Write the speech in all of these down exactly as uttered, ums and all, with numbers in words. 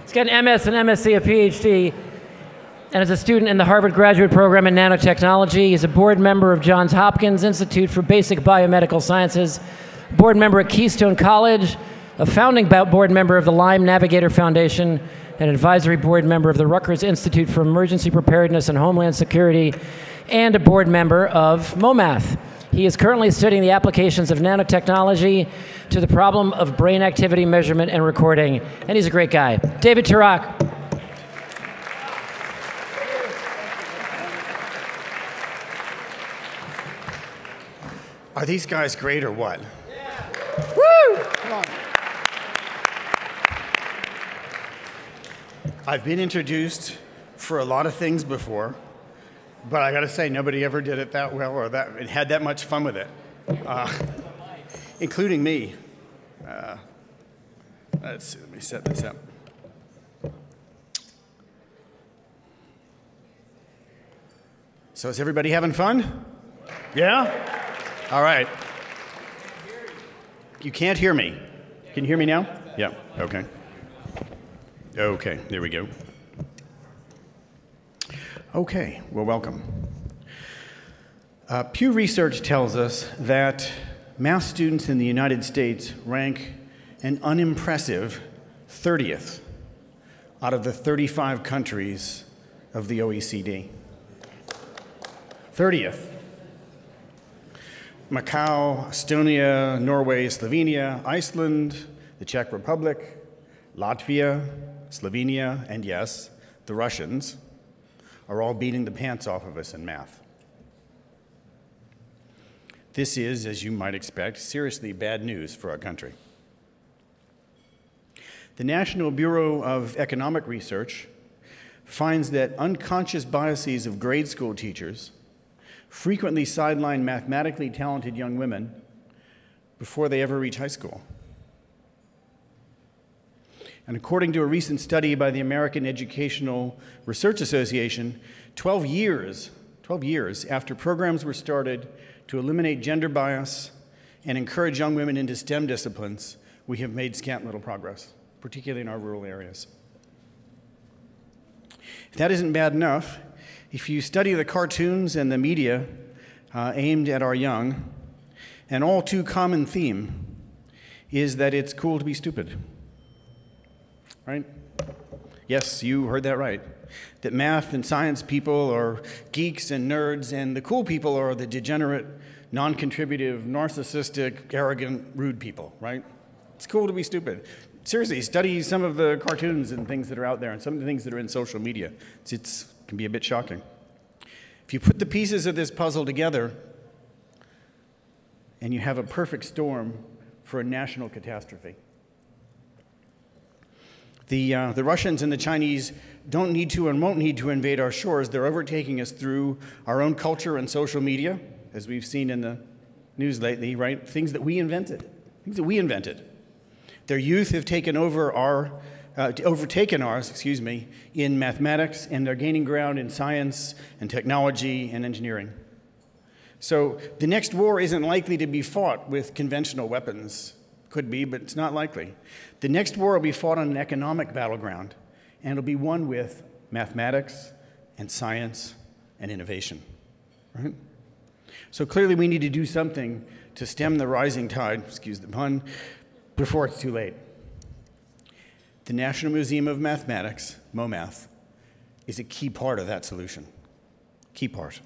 He's got an M S, an M S c, a P H D, and is a student in the Harvard Graduate Program in Nanotechnology. He's a board member of Johns Hopkins Institute for Basic Biomedical Sciences, board member at Keystone College, a founding board member of the Lyme Navigator Foundation, an advisory board member of the Rutgers Institute for Emergency Preparedness and Homeland Security, and a board member of MoMath. He is currently studying the applications of nanotechnology to the problem of brain activity measurement and recording, and he's a great guy. David Turok. Are these guys great or what? Yeah. Woo! Come on. I've been introduced for a lot of things before, but I got to say, nobody ever did it that well or that it had that much fun with it, uh, including me. Uh, let's see, let me set this up. So is everybody having fun? Yeah? All right. You can't hear me. Can you hear me now? Yeah, okay. Okay, there we go. Okay, well, welcome. Uh, Pew Research tells us that math students in the United States rank an unimpressive thirtieth out of the thirty-five countries of the O E C D. thirtieth. Macau, Estonia, Norway, Slovenia, Iceland, the Czech Republic, Latvia, Slovenia, and yes, the Russians are all beating the pants off of us in math. This is, as you might expect, seriously bad news for our country. The National Bureau of Economic Research finds that unconscious biases of grade school teachers frequently sideline mathematically talented young women before they ever reach high school. And according to a recent study by the American Educational Research Association, twelve years, twelve years after programs were started to eliminate gender bias and encourage young women into STEM disciplines, we have made scant little progress, particularly in our rural areas. If that isn't bad enough, if you study the cartoons and the media uh, aimed at our young, an all too common theme is that it's cool to be stupid. Right? Yes, you heard that right. That math and science people are geeks and nerds, and the cool people are the degenerate, non-contributive, narcissistic, arrogant, rude people, right? It's cool to be stupid. Seriously, study some of the cartoons and things that are out there and some of the things that are in social media. It's, it's it can be a bit shocking. If you put the pieces of this puzzle together, and you have a perfect storm for a national catastrophe. The, uh, the Russians and the Chinese don't need to and won't need to invade our shores. They're overtaking us through our own culture and social media, as we've seen in the news lately, right? Things that we invented, things that we invented. Their youth have taken over our, uh, overtaken ours, excuse me, in mathematics, and they're gaining ground in science and technology and engineering. So the next war isn't likely to be fought with conventional weapons. Could be, but it's not likely. The next war will be fought on an economic battleground, and it'll be won with mathematics and science and innovation, right? So clearly we need to do something to stem the rising tide, excuse the pun, before it's too late. The National Museum of Mathematics, MoMath, is a key part of that solution, key part.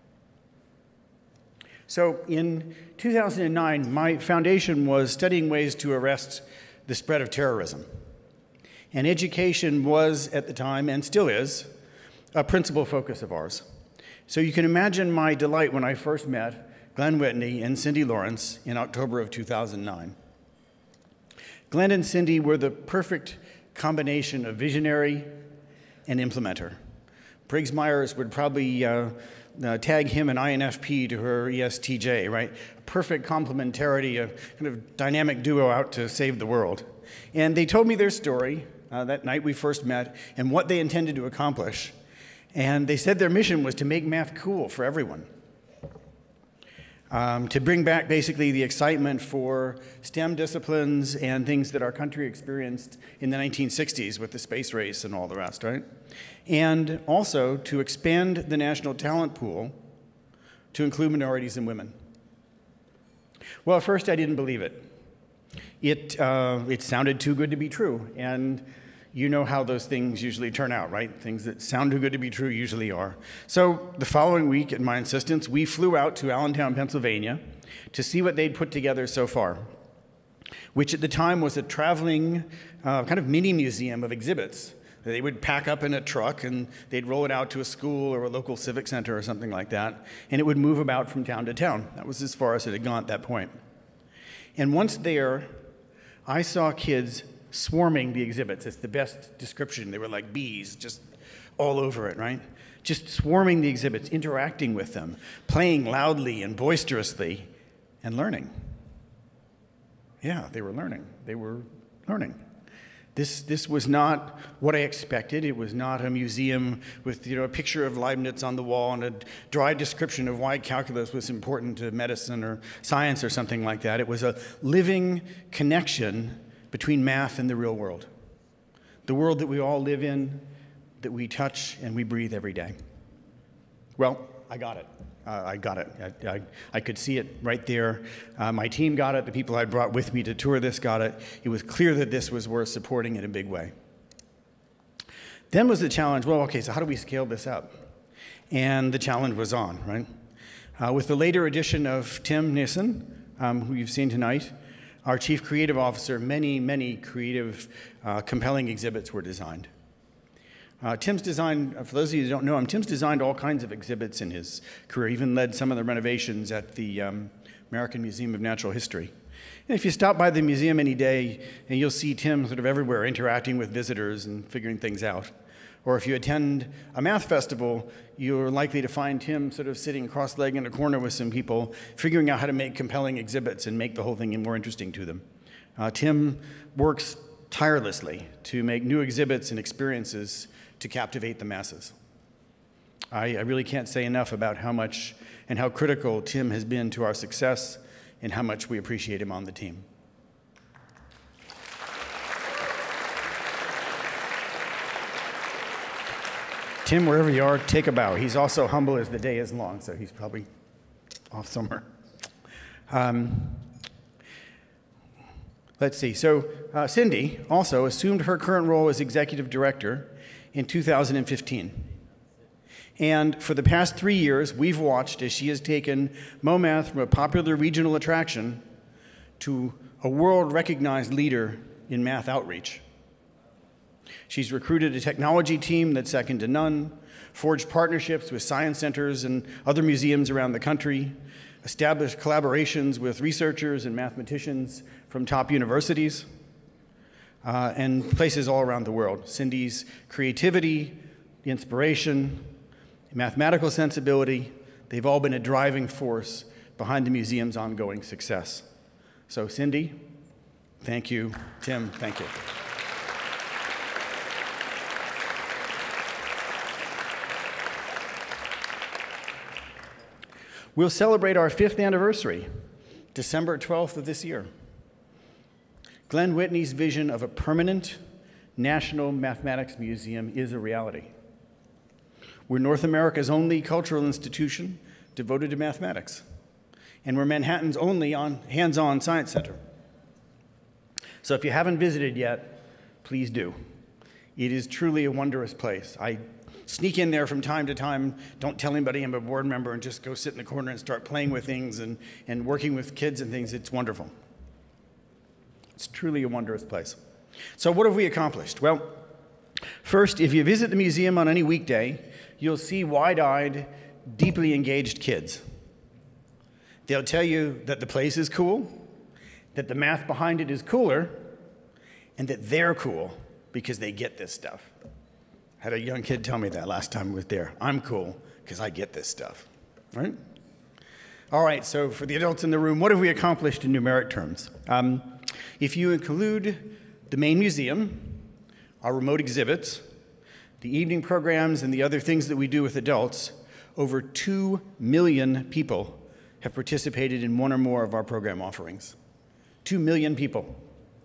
So in two thousand nine, my foundation was studying ways to arrest the spread of terrorism. And education was, at the time, and still is, a principal focus of ours. So you can imagine my delight when I first met Glenn Whitney and Cindy Lawrence in October of two thousand nine. Glenn and Cindy were the perfect combination of visionary and implementer. Briggs Myers would probably uh, Uh, tag him an I N F P to her E S T J, right? Perfect complementarity, a kind of dynamic duo out to save the world. And they told me their story uh, that night we first met and what they intended to accomplish. And they said their mission was to make math cool for everyone. um, to bring back basically the excitement for STEM disciplines and things that our country experienced in the nineteen sixties with the space race and all the rest, right? And also to expand the national talent pool to include minorities and women. Well, at first I didn't believe it. It, uh, it sounded too good to be true, and you know how those things usually turn out, right? Things that sound too good to be true usually are. So the following week, at my insistence, we flew out to Allentown, Pennsylvania to see what they'd put together so far, which at the time was a traveling uh, kind of mini museum of exhibits. They would pack up in a truck and they'd roll it out to a school or a local civic center or something like that, and it would move about from town to town. That was as far as it had gone at that point. And once there, I saw kids swarming the exhibits. It's the best description. They were like bees, just all over it, right? Just swarming the exhibits, interacting with them, playing loudly and boisterously, and learning. Yeah, they were learning. They were learning. This, this was not what I expected. It was not a museum with, you know, a picture of Leibniz on the wall and a dry description of why calculus was important to medicine or science or something like that. It was a living connection between math and the real world, the world that we all live in, that we touch and we breathe every day. Well, I got it. Uh, I got it. I, I, I could see it right there. Uh, my team got it. The people I brought with me to tour this got it. It was clear that this was worth supporting in a big way. Then was the challenge, well, okay, so how do we scale this up? And the challenge was on, right? Uh, with the later addition of Tim Nissen, um, who you've seen tonight, our chief creative officer, many, many creative, uh, compelling exhibits were designed. Uh, Tim's designed, for those of you who don't know him, Tim's designed all kinds of exhibits in his career, even led some of the renovations at the um, American Museum of Natural History. And if you stop by the museum any day, and you'll see Tim sort of everywhere interacting with visitors and figuring things out. Or if you attend a math festival, you're likely to find Tim sort of sitting cross-legged in a corner with some people, figuring out how to make compelling exhibits and make the whole thing more interesting to them. Uh, Tim works tirelessly to make new exhibits and experiences to captivate the masses. I, I really can't say enough about how much and how critical Tim has been to our success and how much we appreciate him on the team. Tim, wherever you are, take a bow. He's also humble as the day is long, so he's probably off somewhere. Um, let's see. So uh, Cindy also assumed her current role as executive director in two thousand fifteen. And for the past three years, we've watched as she has taken MoMath from a popular regional attraction to a world-recognized leader in math outreach. She's recruited a technology team that's second to none, forged partnerships with science centers and other museums around the country, established collaborations with researchers and mathematicians from top universities, uh, and places all around the world. Cindy's creativity, inspiration, mathematical sensibility, they've all been a driving force behind the museum's ongoing success. So Cindy, thank you. Tim, thank you. We'll celebrate our fifth anniversary, December twelfth of this year. Glenn Whitney's vision of a permanent National Mathematics Museum is a reality. We're North America's only cultural institution devoted to mathematics, and we're Manhattan's only on, hands-on science center. So if you haven't visited yet, please do. It is truly a wondrous place. I sneak in there from time to time, don't tell anybody I'm a board member, and just go sit in the corner and start playing with things and, and working with kids and things. It's wonderful. It's truly a wondrous place. So what have we accomplished? Well, first, if you visit the museum on any weekday, you'll see wide-eyed, deeply engaged kids. They'll tell you that the place is cool, that the math behind it is cooler, and that they're cool because they get this stuff. I had a young kid tell me that last time I was there. I'm cool because I get this stuff, right? All right, so for the adults in the room, what have we accomplished in numeric terms? Um, if you include the main museum, our remote exhibits, the evening programs, and the other things that we do with adults, over two million people have participated in one or more of our program offerings. Two million people.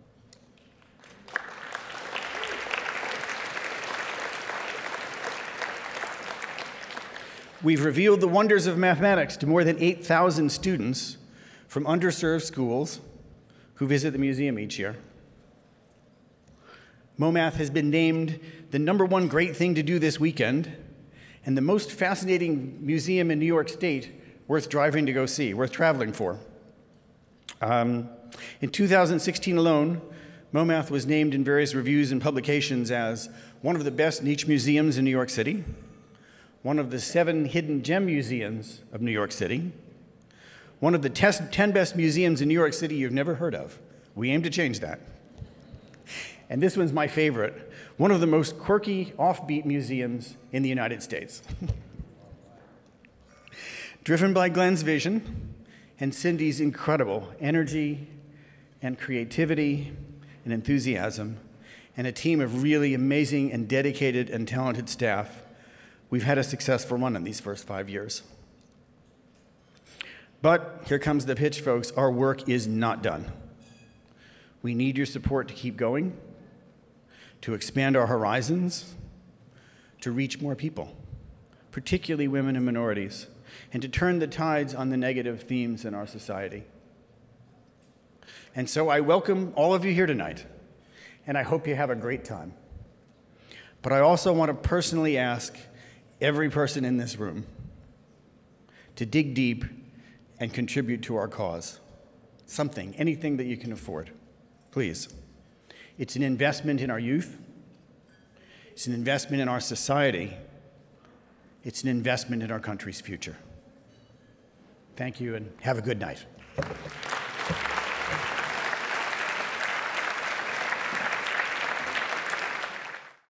We've revealed the wonders of mathematics to more than eight thousand students from underserved schools who visit the museum each year. MoMath has been named the number one great thing to do this weekend and the most fascinating museum in New York State worth driving to go see, worth traveling for. Um, in two thousand sixteen alone, MoMath was named in various reviews and publications as one of the best niche museums in New York City, one of the seven hidden gem museums of New York City, one of the ten best museums in New York City you've never heard of. We aim to change that. And this one's my favorite, one of the most quirky, offbeat museums in the United States. Driven by Glenn's vision and Cindy's incredible energy and creativity and enthusiasm, and a team of really amazing and dedicated and talented staff, we've had a successful run in these first five years. But here comes the pitch, folks. Our work is not done. We need your support to keep going, to expand our horizons, to reach more people, particularly women and minorities, and to turn the tides on the negative themes in our society. And so I welcome all of you here tonight, and I hope you have a great time. But I also want to personally ask every person in this room to dig deep and contribute to our cause. Something, anything that you can afford, please. It's an investment in our youth. It's an investment in our society. It's an investment in our country's future. Thank you, and have a good night.